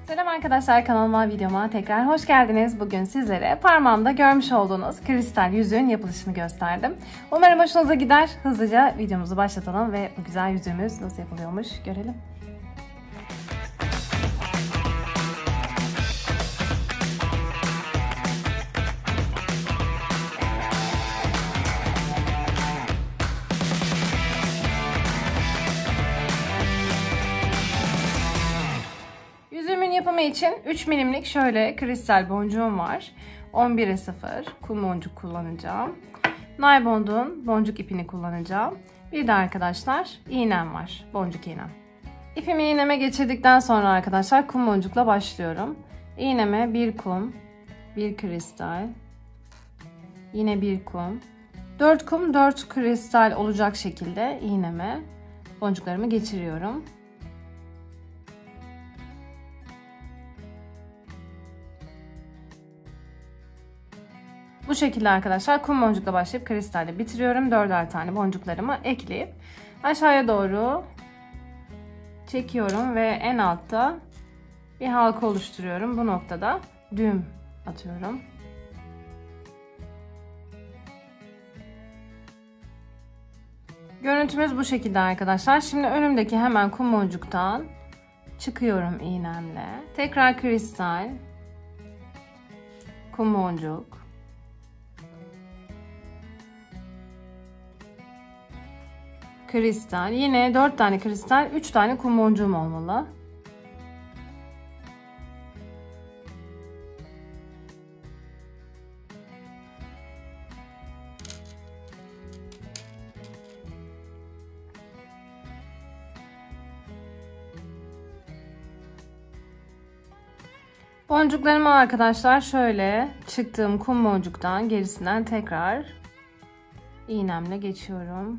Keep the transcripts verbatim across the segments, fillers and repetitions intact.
Selam arkadaşlar, kanalıma, videoma tekrar hoş geldiniz. Bugün sizlere parmağımda görmüş olduğunuz kristal yüzüğün yapılışını gösterdim. Umarım hoşunuza gider. Hızlıca videomuzu başlatalım ve bu güzel yüzüğümüz nasıl yapılıyormuş görelim. Yüzüğümün yapımı için üç milimlik şöyle kristal boncuğum var. on bire sıfır kum boncuk kullanacağım. Naylonun boncuk ipini kullanacağım. Bir de arkadaşlar iğnem var. Boncuk iğnem. İpimi iğneme geçirdikten sonra arkadaşlar kum boncukla başlıyorum. İğneme bir kum, bir kristal, yine bir kum, dört kum, dört kristal olacak şekilde iğneme boncuklarımı geçiriyorum. Bu şekilde arkadaşlar kum boncukla başlayıp kristalle bitiriyorum. Dörder tane boncuklarımı ekleyip aşağıya doğru çekiyorum ve en altta bir halka oluşturuyorum. Bu noktada düğüm atıyorum. Görüntümüz bu şekilde arkadaşlar. Şimdi önümdeki hemen kum boncuktan çıkıyorum iğnemle. Tekrar kristal, kum boncuk, kristal, yine dört tane kristal, üç tane kum boncuğum olmalı. Boncuklarımı arkadaşlar şöyle çıktığım kum boncuktan gerisinden tekrar iğnemle geçiyorum.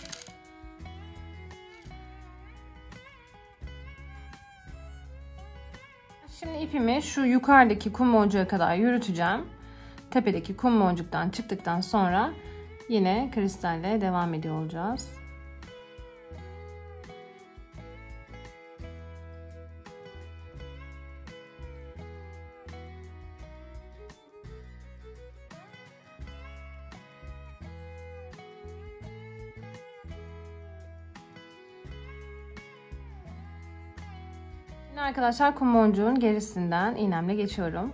Şimdi ipimi şu yukarıdaki kum boncuğa kadar yürüteceğim. Tepedeki kum boncuktan çıktıktan sonra yine kristalle devam ediyor olacağız. Şimdi arkadaşlar kum boncuğun gerisinden iğnemle geçiyorum.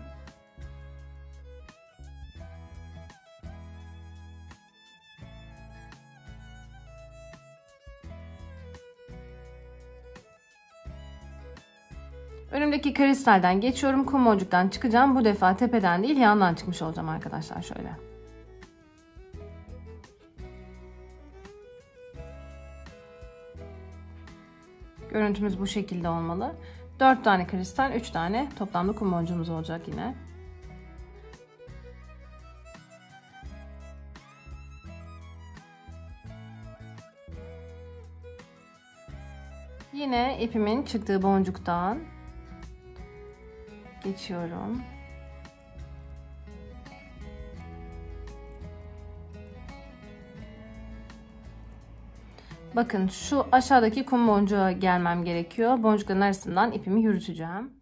Önümdeki kristalden geçiyorum. Kum boncuktan çıkacağım. Bu defa tepeden değil yandan çıkmış olacağım arkadaşlar şöyle. Görüntümüz bu şekilde olmalı. dört tane kristal, üç tane toplamda kum boncuğumuz olacak yine. Yine ipimin çıktığı boncuktan geçiyorum. Bakın şu aşağıdaki kum boncuğa gelmem gerekiyor. Boncukların arasından ipimi yürüteceğim.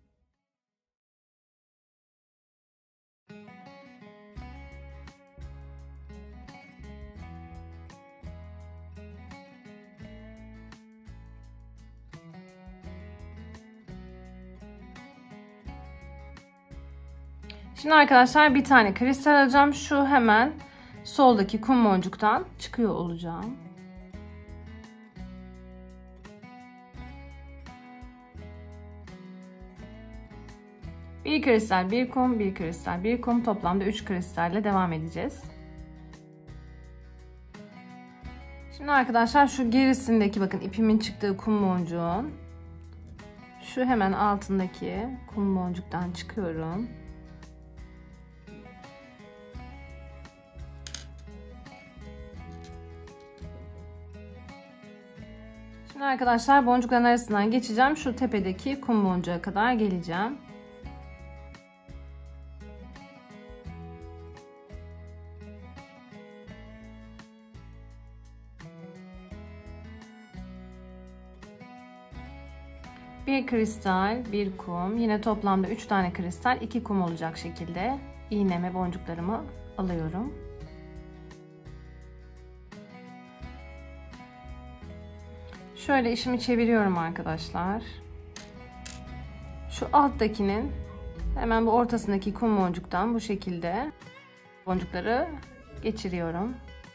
Şimdi arkadaşlar bir tane kristal alacağım. Şu hemen soldaki kum boncuktan çıkıyor olacağım. Bir kristal, bir kum, bir kristal, bir kum, toplamda üç kristalle devam edeceğiz. Şimdi arkadaşlar şu gerisindeki bakın ipimin çıktığı kum boncuğun şu hemen altındaki kum boncuktan çıkıyorum. Şimdi arkadaşlar boncukların arasından geçeceğim. Şu tepedeki kum boncuğa kadar geleceğim. Bir kristal, bir kum. Yine toplamda üç tane kristal, iki kum olacak şekilde iğneme boncuklarımı alıyorum. Şöyle işimi çeviriyorum arkadaşlar. Şu alttakinin hemen bu ortasındaki kum boncuktan bu şekilde boncukları geçiriyorum.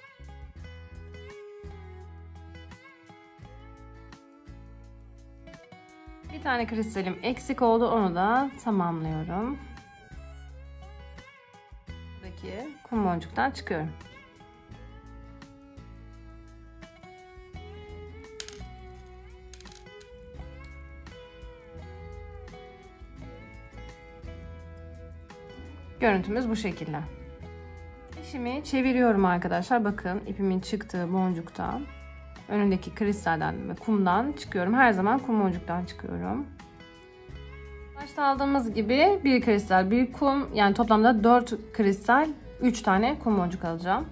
Bir tane kristalim eksik oldu, onu da tamamlıyorum. Buradaki kum boncuktan çıkıyorum. Görüntümüz bu şekilde. İşimi çeviriyorum arkadaşlar. Bakın ipimin çıktığı boncuktan, önündeki kristalden ve kumdan çıkıyorum. Her zaman kum boncuktan çıkıyorum. Başta aldığımız gibi bir kristal, bir kum, yani toplamda dört kristal, üç tane kum boncuk alacağım.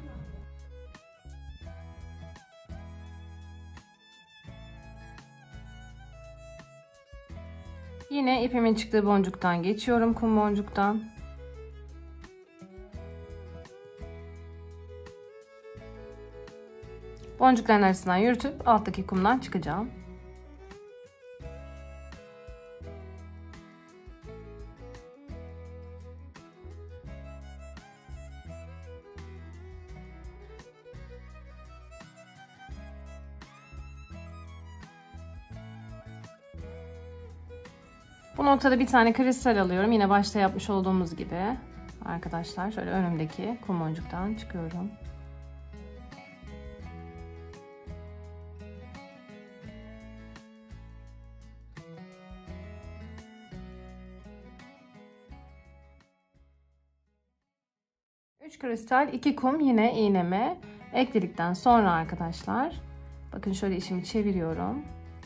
Yine ipimin çıktığı boncuktan geçiyorum, kum boncuktan. Boncukların arasından yürütüp alttaki kumdan çıkacağım. Bu noktada bir tane kristal alıyorum. Yine başta yapmış olduğumuz gibi. Arkadaşlar şöyle önümdeki kum boncuktan çıkıyorum. üç kristal, iki kum yine iğneme ekledikten sonra arkadaşlar, bakın şöyle işimi çeviriyorum.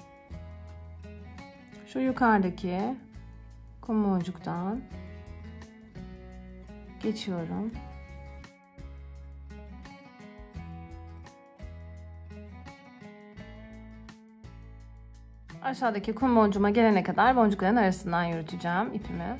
Şu yukarıdaki kum boncuktan geçiyorum. Aşağıdaki kum boncuğuma gelene kadar boncukların arasından yürüteceğim ipimi.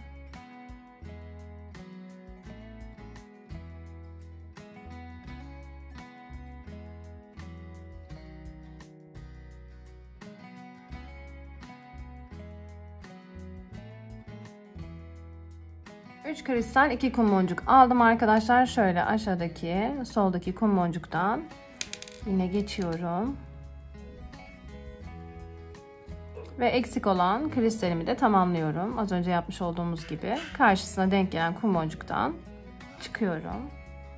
üç kristal, iki kum boncuk aldım arkadaşlar. Şöyle aşağıdaki soldaki kum boncuktan yine geçiyorum. Ve eksik olan kristalimi de tamamlıyorum. Az önce yapmış olduğumuz gibi karşısına denk gelen kum boncuktan çıkıyorum.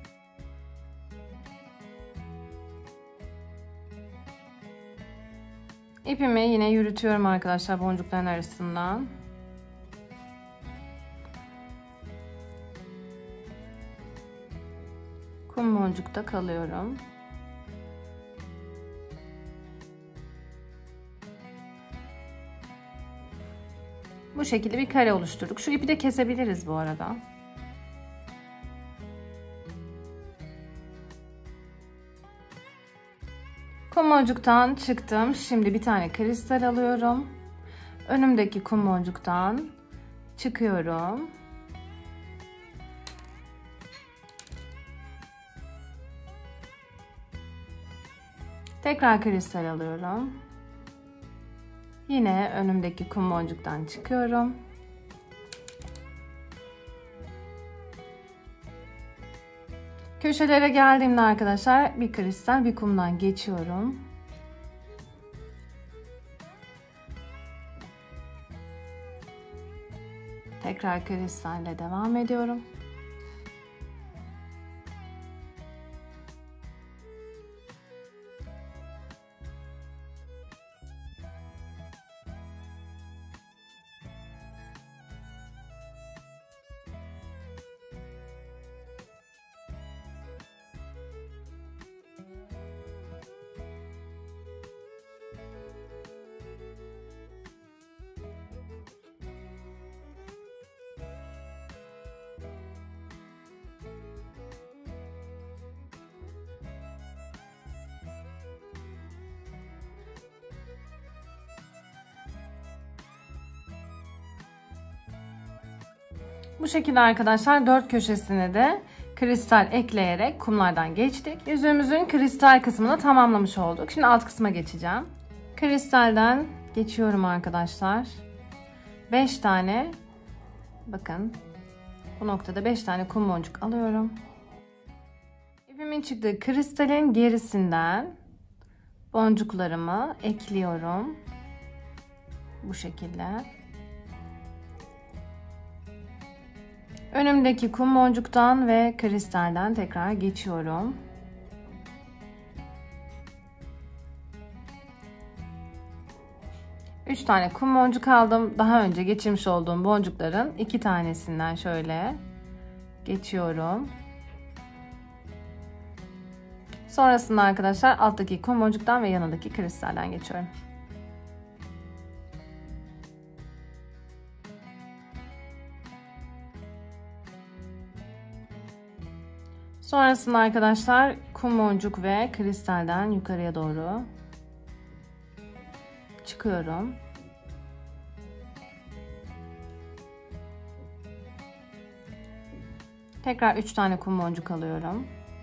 İpimi yine yürütüyorum arkadaşlar boncukların arasından. Kum boncukta kalıyorum. Bu şekilde bir kare oluşturduk. Şu ipi de kesebiliriz bu arada. Kum boncuktan çıktım. Şimdi bir tane kristal alıyorum. Önümdeki kum boncuktan çıkıyorum. Tekrar kristal alıyorum. Yine önümdeki kum boncuktan çıkıyorum. Köşelere geldiğimde arkadaşlar bir kristal, bir kumdan geçiyorum. Tekrar kristalle devam ediyorum. Bu şekilde arkadaşlar dört köşesine de kristal ekleyerek kumlardan geçtik. Yüzüğümüzün kristal kısmını tamamlamış olduk. Şimdi alt kısma geçeceğim. Kristalden geçiyorum arkadaşlar. beş tane, bakın bu noktada beş tane kum boncuk alıyorum. İpimin çıktığı kristalin gerisinden boncuklarımı ekliyorum. Bu şekilde. Önümdeki kum boncuktan ve kristalden tekrar geçiyorum. üç tane kum boncuk aldım. Daha önce geçirmiş olduğum boncukların iki tanesinden şöyle geçiyorum. Sonrasında arkadaşlar alttaki kum boncuktan ve yanındaki kristalden geçiyorum. Sonrasında arkadaşlar kum boncuk ve kristalden yukarıya doğru çıkıyorum. Tekrar üç tane kum boncuk alıyorum.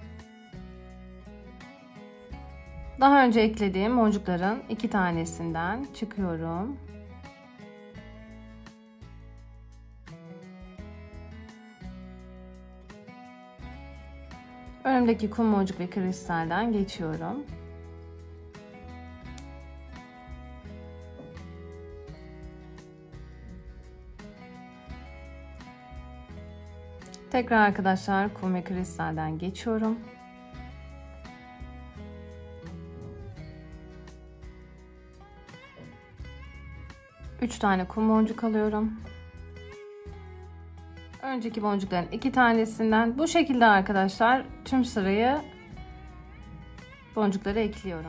Daha önce eklediğim boncukların iki tanesinden çıkıyorum. Önümdeki kum boncuk ve kristalden geçiyorum. Tekrar arkadaşlar kum ve kristalden geçiyorum. üç tane kum boncuk alıyorum. Önceki boncukların iki tanesinden bu şekilde arkadaşlar tüm sırayı boncukları ekliyorum.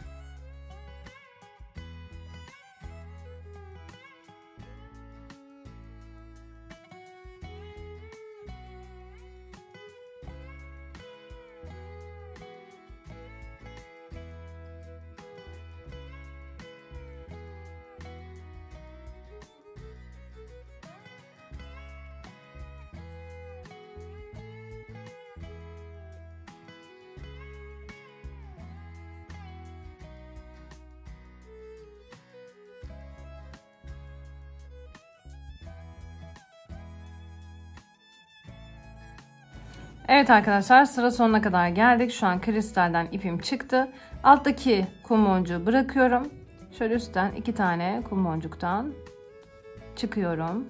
Evet arkadaşlar, sıra sonuna kadar geldik. Şu an kristalden ipim çıktı. Alttaki kum boncuğu bırakıyorum. Şöyle üstten iki tane kum boncuktan çıkıyorum.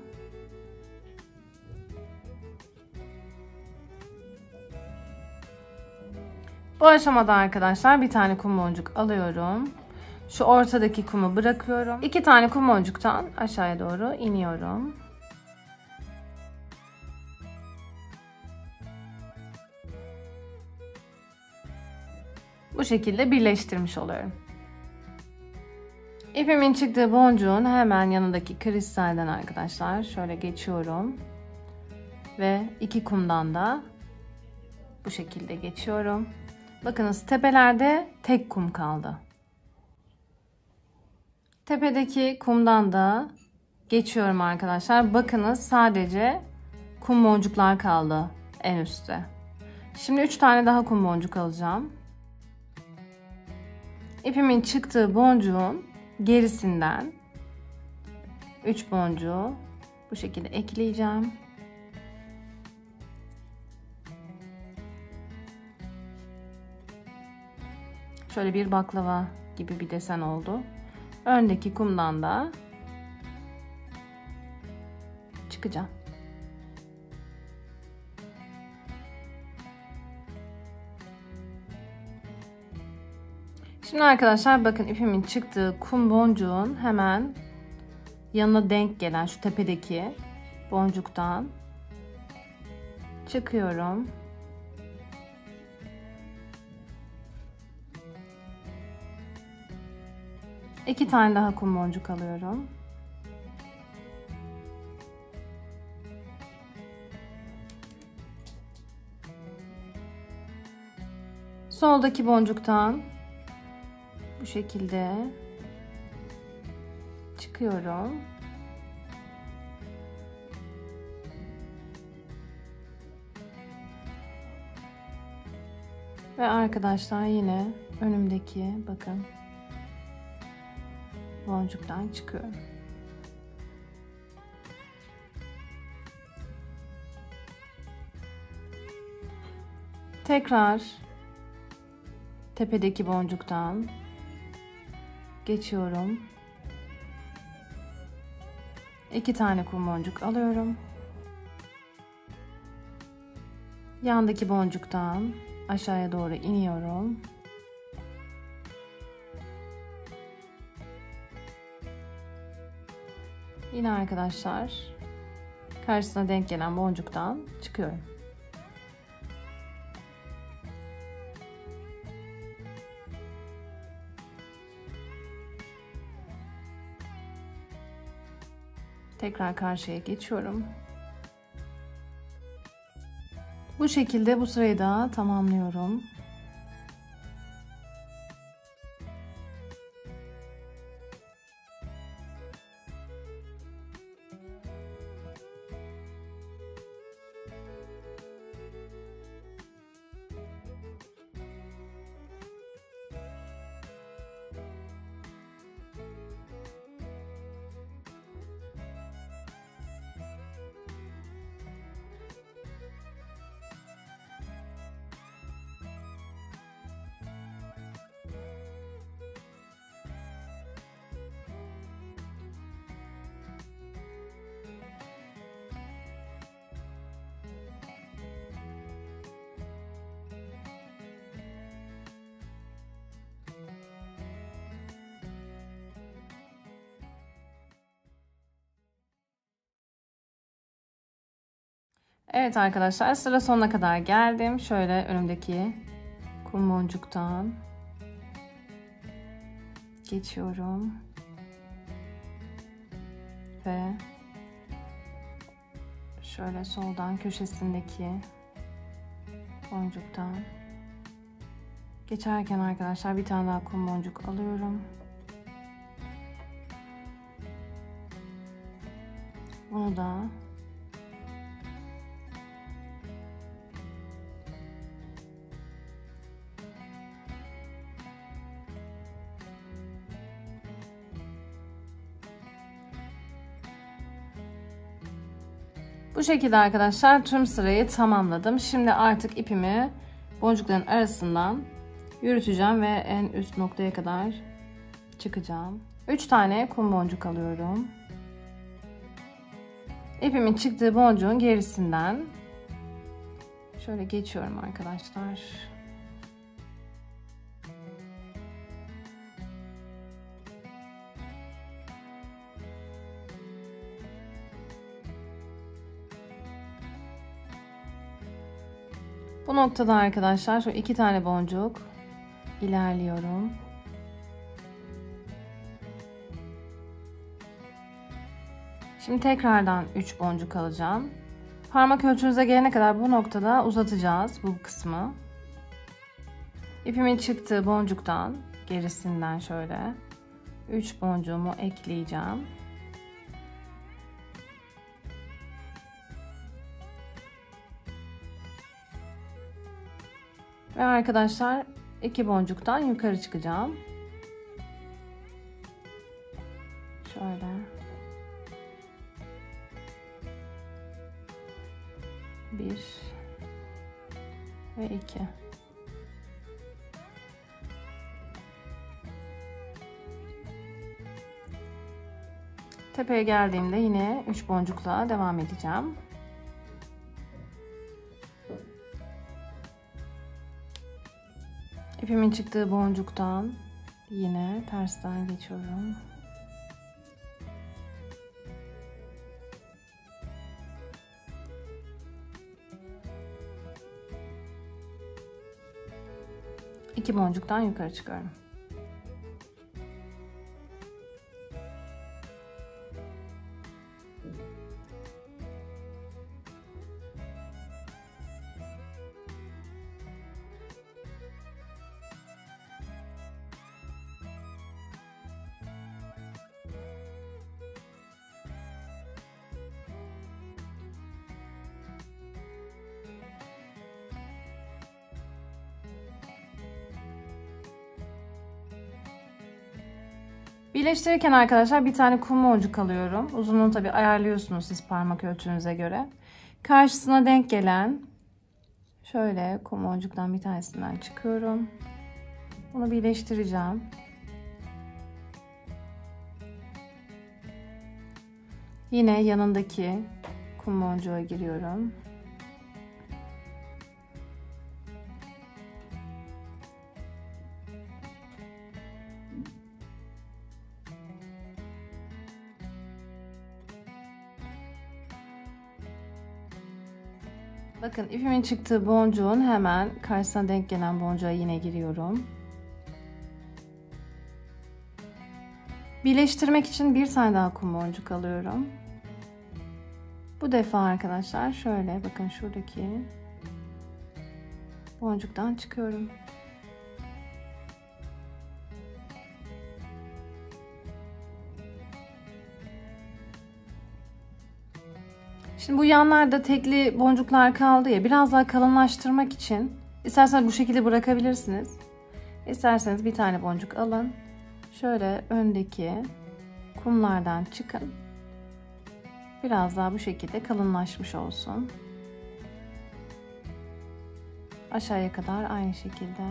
Bu aşamada arkadaşlar bir tane kum boncuk alıyorum. Şu ortadaki kumu bırakıyorum. İki tane kum boncuktan aşağıya doğru iniyorum. Bu şekilde birleştirmiş oluyorum. İpimin çıktığı boncuğun hemen yanındaki kristalden arkadaşlar şöyle geçiyorum. Ve iki kumdan da bu şekilde geçiyorum. Bakınız tepelerde tek kum kaldı. Tepedeki kumdan da geçiyorum arkadaşlar. Bakınız sadece kum boncuklar kaldı en üstte. Şimdi üç tane daha kum boncuk alacağım. İpimin çıktığı boncuğun gerisinden üç boncuğu bu şekilde ekleyeceğim. Şöyle bir baklava gibi bir desen oldu. Öndeki kumdan da çıkacağım. Şimdi arkadaşlar bakın ipimin çıktığı kum boncuğun hemen yanına denk gelen şu tepedeki boncuktan çıkıyorum. İki tane daha kum boncuk alıyorum. Soldaki boncuktan bu şekilde çıkıyorum. Ve arkadaşlar yine önümdeki bakın boncuktan çıkıyorum. Tekrar tepedeki boncuktan geçiyorum. İki tane kum boncuk alıyorum. Yandaki boncuktan aşağıya doğru iniyorum. Yine arkadaşlar karşısına denk gelen boncuktan çıkıyorum. Tekrar karşıya geçiyorum. Bu şekilde bu sırayı da tamamlıyorum. Evet arkadaşlar, sıra sonuna kadar geldim. Şöyle önümdeki kum boncuktan geçiyorum ve şöyle soldan köşesindeki boncuktan geçerken arkadaşlar bir tane daha kum boncuk alıyorum. Bunu da bu şekilde arkadaşlar tüm sırayı tamamladım. Şimdi artık ipimi boncukların arasından yürüteceğim ve en üst noktaya kadar çıkacağım. üç tane kum boncuk alıyorum. İpimin çıktığı boncuğun gerisinden şöyle geçiyorum arkadaşlar. Bu noktada arkadaşlar şu iki tane boncuk ilerliyorum. Şimdi tekrardan üç boncuk alacağım. Parmak ölçünüze gelene kadar bu noktada uzatacağız bu kısmı. İpimin çıktığı boncuktan gerisinden şöyle üç boncuğumu ekleyeceğim. Ve arkadaşlar iki boncuktan yukarı çıkacağım. Şöyle. Bir ve iki. Tepeye geldiğimde yine üç boncukla devam edeceğim. İpimin çıktığı boncuktan yine tersten geçiyorum. İki boncuktan yukarı çıkıyorum. Birleştirirken arkadaşlar bir tane kum boncuk alıyorum. Uzunluğunu tabi ayarlıyorsunuz siz parmak ölçünüze göre. Karşısına denk gelen şöyle kum boncuktan bir tanesinden çıkıyorum. Bunu birleştireceğim. Yine yanındaki kum boncuğa giriyorum. Bakın ipimin çıktığı boncuğun hemen karşısına denk gelen boncuğa yine giriyorum. Birleştirmek için bir tane daha kum boncuk alıyorum. Bu defa arkadaşlar şöyle bakın şuradaki boncuktan çıkıyorum. Şimdi bu yanlarda tekli boncuklar kaldı ya, biraz daha kalınlaştırmak için isterseniz bu şekilde bırakabilirsiniz. İsterseniz bir tane boncuk alın. Şöyle öndeki kumlardan çıkın. Biraz daha bu şekilde kalınlaşmış olsun. Aşağıya kadar aynı şekilde.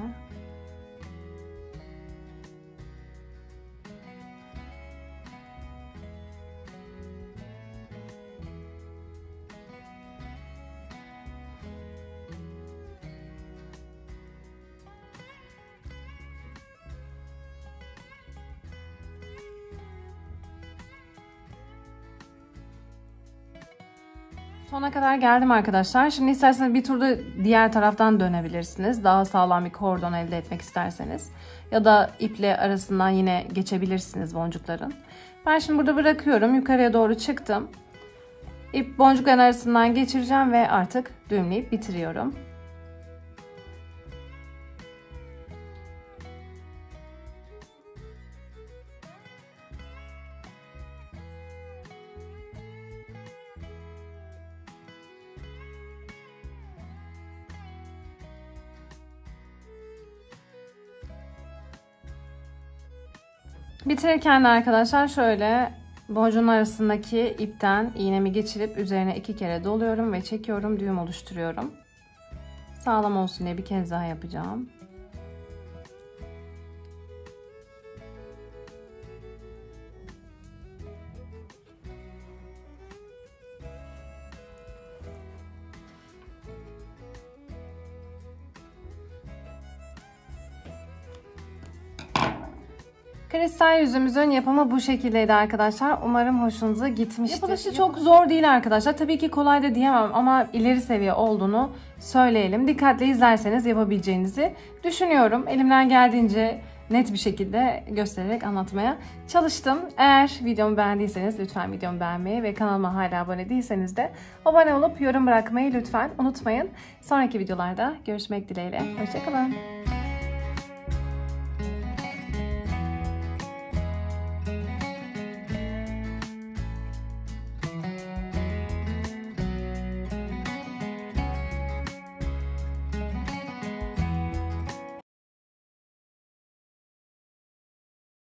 Sona kadar geldim arkadaşlar. Şimdi isterseniz bir turda diğer taraftan dönebilirsiniz. Daha sağlam bir kordon elde etmek isterseniz. Ya da iple arasından yine geçebilirsiniz boncukların. Ben şimdi burada bırakıyorum. Yukarıya doğru çıktım. İp boncukların arasından geçireceğim ve artık düğümleyip bitiriyorum. Bitirirken de arkadaşlar şöyle boncuğun arasındaki ipten iğnemi geçirip üzerine iki kere doluyorum ve çekiyorum, düğüm oluşturuyorum. Sağlam olsun diye bir kez daha yapacağım. Kristal yüzümüzün yapımı bu şekildeydi arkadaşlar. Umarım hoşunuza gitmiştir. Yapılışı çok zor değil arkadaşlar. Tabii ki kolay da diyemem ama ileri seviye olduğunu söyleyelim. Dikkatli izlerseniz yapabileceğinizi düşünüyorum. Elimden geldiğince net bir şekilde göstererek anlatmaya çalıştım. Eğer videomu beğendiyseniz lütfen videomu beğenmeyi ve kanalıma hala abone değilseniz de abone olup yorum bırakmayı lütfen unutmayın. Sonraki videolarda görüşmek dileğiyle. Hoşça kalın.